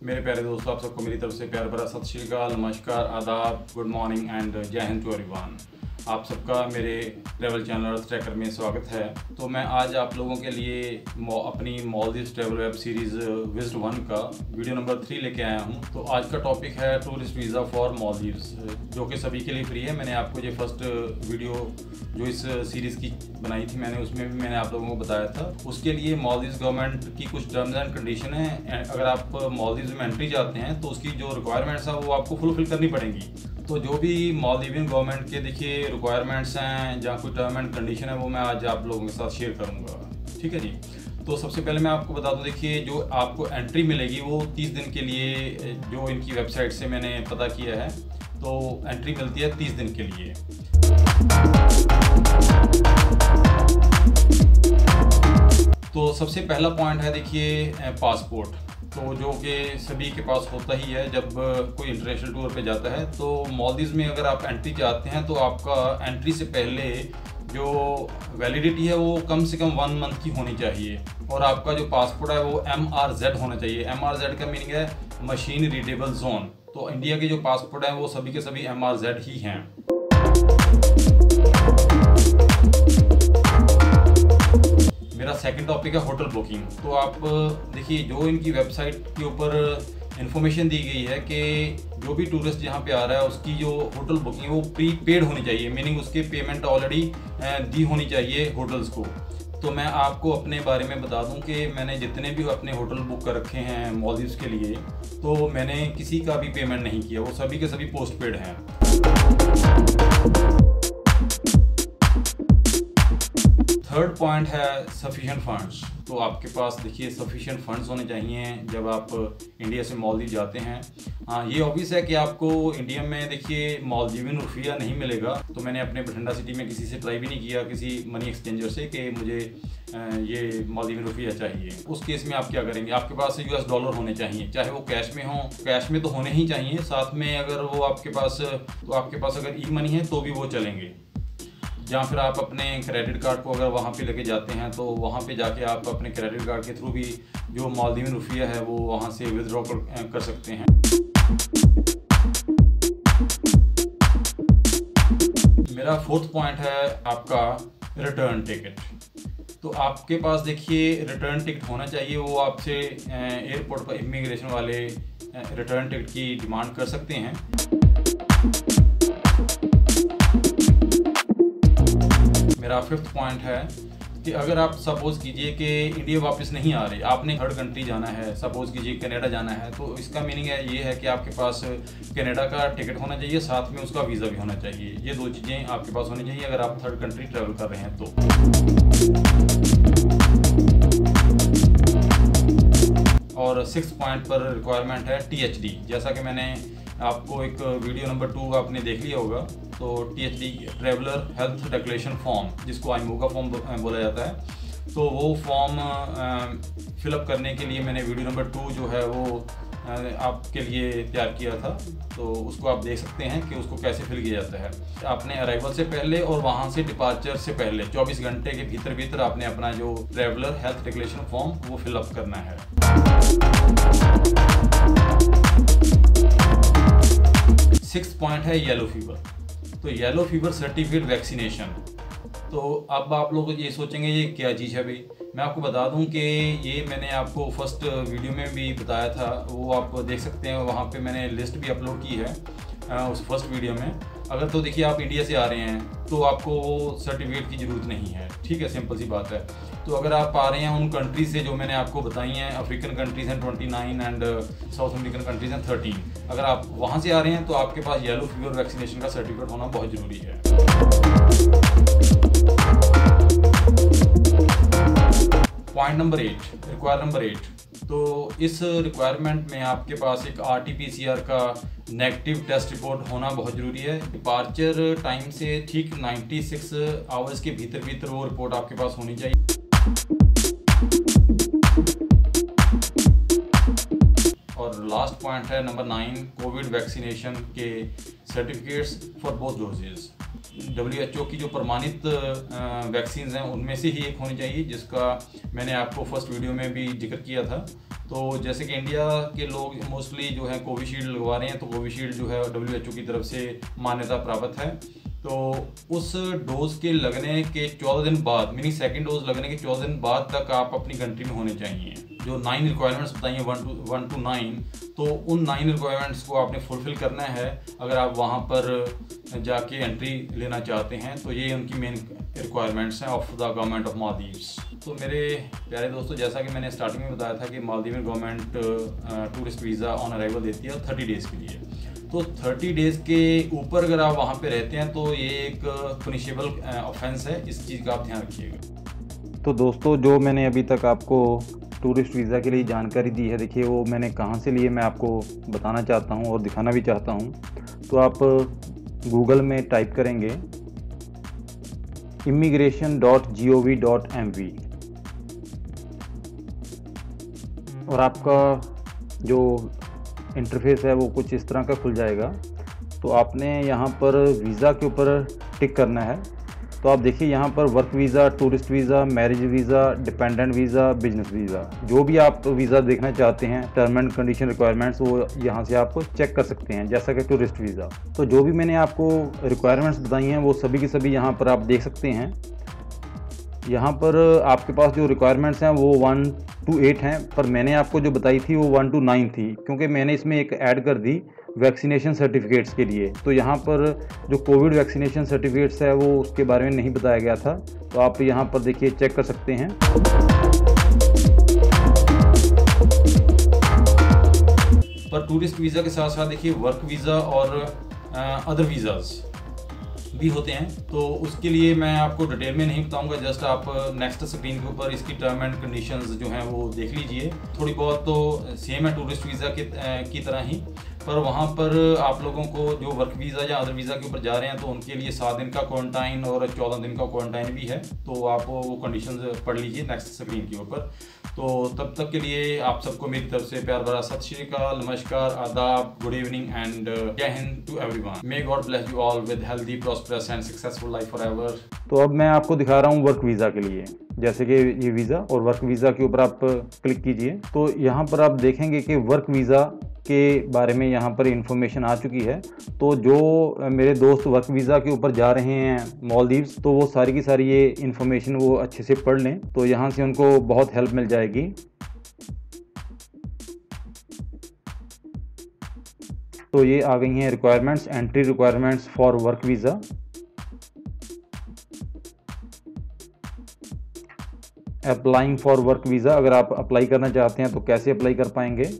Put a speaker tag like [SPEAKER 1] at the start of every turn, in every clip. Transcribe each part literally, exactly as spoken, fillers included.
[SPEAKER 1] मेरे प्यारे दोस्तों, आप सबको मेरी तरफ से प्यार भरा सत श्री अकाल, नमस्कार, आदाब, गुड मॉर्निंग एंड जय हिंद टू एवरीवन। आप सबका मेरे ट्रैवल चैनल अर्थ ट्रैकर में स्वागत है। तो मैं आज आप लोगों के लिए अपनी Maldives travel web series visit one का वीडियो नंबर थ्री लेके आया हूं। तो आज का टॉपिक है टूरिस्ट वीज़ा फॉर मालदीव्स, जो कि सभी के लिए फ्री है। मैंने आपको ये फर्स्ट वीडियो जो इस सीरीज़ की बनाई थी, मैंने उसमें भी मैंने आप लोगों को बताया था। उसके लिए मालदीव्स गवर्नमेंट की कुछ टर्म्स एंड कंडीशन है। अगर आप मालदीव्स में एंट्री चाहते हैं तो उसकी जो रिक्वायरमेंट्स हैं वो आपको फुलफिल करनी पड़ेंगी। तो जो भी मालदीवियन गवर्नमेंट के देखिए रिक्वायरमेंट्स हैं या कोई टर्म एंड कंडीशन है, वो मैं आज आप लोगों के साथ शेयर करूंगा। ठीक है जी। तो सबसे पहले मैं आपको बता दूं, देखिए जो आपको एंट्री मिलेगी वो तीस दिन के लिए, जो इनकी वेबसाइट से मैंने पता किया है, तो एंट्री मिलती है तीस दिन के लिए। तो सबसे पहला पॉइंट है देखिए पासपोर्ट, तो जो कि सभी के पास होता ही है जब कोई इंटरनेशनल टूर पे जाता है। तो मालदीव्स में अगर आप एंट्री चाहते हैं तो आपका एंट्री से पहले जो वैलिडिटी है वो कम से कम वन मंथ की होनी चाहिए, और आपका जो पासपोर्ट है वो एम आर जेड होना चाहिए। एम आर जेड का मीनिंग है मशीन रीडेबल जोन। तो इंडिया के जो पासपोर्ट हैं वो सभी के सभी एम आर जेड ही हैं। मेरा सेकंड टॉपिक है होटल बुकिंग। तो आप देखिए जो इनकी वेबसाइट के ऊपर इन्फॉर्मेशन दी गई है कि जो भी टूरिस्ट यहाँ पे आ रहा है उसकी जो होटल बुकिंग है वो प्री पेड होनी चाहिए, मीनिंग उसके पेमेंट ऑलरेडी दी होनी चाहिए होटल्स को। तो मैं आपको अपने बारे में बता दूं कि मैंने जितने भी अपने होटल बुक कर रखे हैं मालदीव्स के लिए, तो मैंने किसी का भी पेमेंट नहीं किया, वो सभी के सभी पोस्ट पेड हैं। थर्ड पॉइंट है सफिशिएंट फंड्स। तो आपके पास देखिए सफिशिएंट फंड्स होने चाहिए जब आप इंडिया से मालदीव जाते हैं। हाँ, ये ऑब्वियस है कि आपको इंडिया में देखिए मालदीवियन रुपया नहीं मिलेगा। तो मैंने अपने बठिंडा सिटी में किसी से ट्राई भी नहीं किया, किसी मनी एक्सचेंजर से, कि मुझे ये मालदीवियन रुपया चाहिए। उस केस में आप क्या करेंगे, आपके पास यूएस डॉलर होने चाहिए, चाहे वो कैश में हो, कैश में तो होने ही चाहिए। साथ में अगर वो आपके पास तो आपके पास अगर ई मनी है तो भी वो चलेंगे। या फिर आप अपने क्रेडिट कार्ड को अगर वहाँ पे लेके जाते हैं तो वहाँ पे जाके आप अपने क्रेडिट कार्ड के थ्रू भी जो मालदीवियन रुपया है वो वहाँ से विदड्रॉ कर, कर सकते हैं। मेरा फोर्थ पॉइंट है आपका रिटर्न टिकट। तो आपके पास देखिए रिटर्न टिकट होना चाहिए। वो आपसे एयरपोर्ट पर इमिग्रेशन वाले रिटर्न टिकट की डिमांड कर सकते हैं। मेरा फिफ्थ पॉइंट है कि अगर आप सपोज कीजिए कि इंडिया वापस नहीं आ रहे, आपने थर्ड कंट्री जाना है, सपोज कीजिए कनाडा जाना है, तो इसका मीनिंग है ये है कि आपके पास कनाडा का टिकट होना चाहिए, साथ में उसका वीज़ा भी होना चाहिए। ये दो चीज़ें आपके पास होनी चाहिए अगर आप थर्ड कंट्री ट्रैवल कर रहे हैं तो। और सिक्स पॉइंट पर रिक्वायरमेंट है टी एच डी। जैसा कि मैंने आपको एक वीडियो नंबर टू आपने देख लिया होगा, तो T H D traveller health declaration form, जिसको आई एम ओ का फॉर्म बोला जाता है, तो वो फॉर्म फिलअप करने के लिए मैंने वीडियो नंबर टू जो है वो आपके लिए तैयार किया था। तो उसको आप देख सकते हैं कि उसको कैसे फिल किया जाता है। आपने अराइवल से पहले और वहाँ से डिपार्चर से पहले चौबीस घंटे के भीतर भीतर आपने अपना जो ट्रैवलर हेल्थ डिक्लेरेशन फॉर्म वो फिलअप करना है। सिक्स पॉइंट है येलो फीवर। तो येलो फीवर सर्टिफिकेट वैक्सीनेशन। तो अब आप लोग ये सोचेंगे ये क्या चीज़ है भाई। मैं आपको बता दूं कि ये मैंने आपको फर्स्ट वीडियो में भी बताया था, वो आप देख सकते हैं, वहाँ पे मैंने लिस्ट भी अपलोड की है उस फर्स्ट वीडियो में। अगर तो देखिए आप इंडिया से आ रहे हैं तो आपको वो सर्टिफिकेट की ज़रूरत नहीं है, ठीक है, सिंपल सी बात है। तो अगर आप आ रहे हैं उन कंट्रीज से जो मैंने आपको बताई हैं, अफ्रीकन कंट्रीज़ हैं twenty nine and South American countries हैं थर्टीन, अगर आप वहाँ से आ रहे हैं तो आपके पास येलो फीवर वैक्सीनेशन का सर्टिफिकेट होना बहुत ज़रूरी है। Point number eight, require number eight. तो इस रिक्वायरमेंट में आपके पास एक R T P C R का नेगेटिव टेस्ट रिपोर्ट होना बहुत ज़रूरी है। डिपार्चर टाइम से ठीक छियानवे आवर्स के भीतर भीतर वो रिपोर्ट आपके पास होनी चाहिए। और लास्ट पॉइंट है नंबर नाइन, कोविड वैक्सीनेशन के certificates for both doses. W H O की जो प्रमाणित वैक्सीन हैं उनमें से ही एक होनी चाहिए, जिसका मैंने आपको फर्स्ट वीडियो में भी जिक्र किया था। तो जैसे कि इंडिया के लोग मोस्टली जो है कोविशील्ड लगवा रहे हैं, तो कोविशील्ड जो है डब्ल्यू एच ओ की तरफ से मान्यता प्राप्त है। तो उस डोज के लगने के चौदह दिन बाद, मीनिंग सेकेंड डोज लगने के चौदह दिन बाद तक आप अपनी कंट्री में होने चाहिए। जो नाइन रिक्वायरमेंट्स बताई हैं one two one two nine, तो उन नाइन रिक्वायरमेंट्स को आपने फुलफिल करना है अगर आप वहाँ पर जाके एंट्री लेना चाहते हैं। तो ये उनकी मेन रिक्वायरमेंट्स हैं of the government of Maldives. तो मेरे प्यारे दोस्तों, जैसा कि मैंने स्टार्टिंग में बताया था कि मालदीव में government tourist visa on arrival देती है थर्टी डेज़ के लिए। तो थर्टी डेज़ के ऊपर अगर आप वहाँ पे रहते हैं तो ये एक पनिशेबल ऑफेंस है, इस चीज़ का आप ध्यान रखिएगा।
[SPEAKER 2] तो दोस्तों, जो मैंने अभी तक आपको टूरिस्ट वीज़ा के लिए जानकारी दी है, देखिए वो मैंने कहाँ से लिए मैं आपको बताना चाहता हूँ और दिखाना भी चाहता हूँ। तो आप गूगल में टाइप करेंगे immigration dot G O V dot M V और आपका जो इंटरफेस है वो कुछ इस तरह का खुल जाएगा। तो आपने यहाँ पर वीज़ा के ऊपर टिक करना है। तो आप देखिए यहाँ पर work visa, tourist visa, marriage visa, dependent visa, business visa, जो भी आप वीज़ा देखना चाहते हैं, टर्म एंड कंडीशन रिक्वायरमेंट्स, वो यहाँ से आप चेक कर सकते हैं, जैसा कि टूरिस्ट वीज़ा। तो जो भी मैंने आपको रिक्वायरमेंट्स बताई हैं वो सभी की सभी यहाँ पर आप देख सकते हैं। यहाँ पर आपके पास जो रिक्वायरमेंट्स हैं वो वन टू एट हैं, पर मैंने आपको जो बताई थी वो वन टू नाइन थी, क्योंकि मैंने इसमें एक ऐड कर दी वैक्सीनेशन सर्टिफिकेट्स के लिए। तो यहाँ पर जो कोविड वैक्सीनेशन सर्टिफिकेट्स है वो उसके बारे में नहीं बताया गया था। तो आप यहाँ पर देखिए चेक कर सकते हैं।
[SPEAKER 1] पर टूरिस्ट वीज़ा के साथ साथ देखिए वर्क वीज़ा और अदर वीज़ाज़ भी होते हैं। तो उसके लिए मैं आपको डिटेल में नहीं बताऊंगा, जस्ट आप नेक्स्ट स्क्रीन के ऊपर इसकी टर्म एंड कंडीशंस जो हैं वो देख लीजिए। थोड़ी बहुत तो सेम है टूरिस्ट वीज़ा के की तरह ही, पर वहाँ पर आप लोगों को जो वर्क वीज़ा या अदर वीज़ा के ऊपर जा रहे हैं तो उनके लिए सात दिन का क्वारंटाइन और चौदह दिन का क्वारंटाइन भी है। तो आप वो कंडीशंस पढ़ लीजिए नेक्स्ट स्क्रीन के ऊपर। तो तब तक के लिए आप सबको मेरी तरफ से प्यार भरा सत श्री अकाल, नमस्कार, आदाब, गुड इवनिंग एंड जय हिंद to everyone. May God bless you all with healthy, prosperous and successful life forever.
[SPEAKER 2] तो अब मैं आपको दिखा रहा हूँ वर्क वीज़ा के लिए। जैसे कि ये वीज़ा और वर्क वीज़ा के ऊपर आप क्लिक कीजिए, तो यहाँ पर आप देखेंगे कि वर्क वीज़ा के बारे में यहाँ पर इंफॉर्मेशन आ चुकी है। तो जो मेरे दोस्त वर्क वीज़ा के ऊपर जा रहे हैं मालदीव्स, तो वो सारी की सारी ये इंफॉर्मेशन वो अच्छे से पढ़ लें, तो यहाँ से उनको बहुत हेल्प मिल जाएगी। तो ये आ गई हैं requirements, entry requirements for work visa. Applying for work visa, अगर आप अप्लाई करना चाहते हैं तो कैसे अप्लाई कर पाएंगे।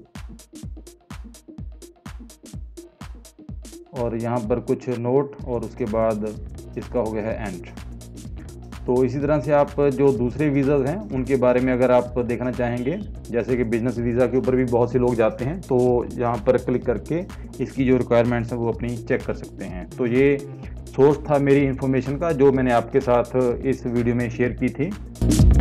[SPEAKER 2] और यहाँ पर कुछ नोट और उसके बाद इसका हो गया है एंड। तो इसी तरह से आप जो दूसरे वीज़ाज़ हैं उनके बारे में अगर आप देखना चाहेंगे, जैसे कि बिजनेस वीज़ा के ऊपर भी बहुत से लोग जाते हैं, तो यहाँ पर क्लिक करके इसकी जो रिक्वायरमेंट्स हैं वो अपनी चेक कर सकते हैं। तो ये सोर्स था मेरी इन्फॉर्मेशन का जो मैंने आपके साथ इस वीडियो में शेयर की थी।